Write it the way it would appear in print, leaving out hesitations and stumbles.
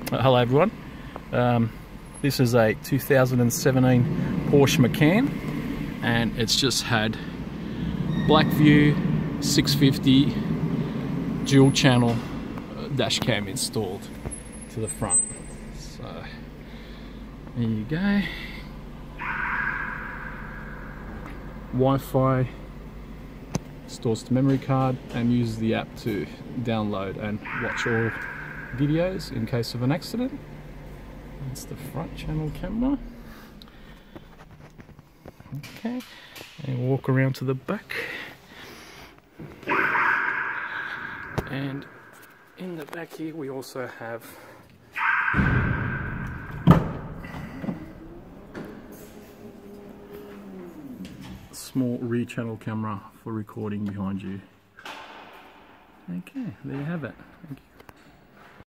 Hello everyone. This is a 2017 Porsche Macan, and it's just had blackvue 650 dual channel dash cam installed to the front. So there you go. Wi-Fi, stores to memory card, and uses the app to download and watch all videos in case of an accident. That's the front channel camera. Okay, and walk around to the back. And in the back here we also have a small rear channel camera for recording behind you. Okay, there you have it. Thank you.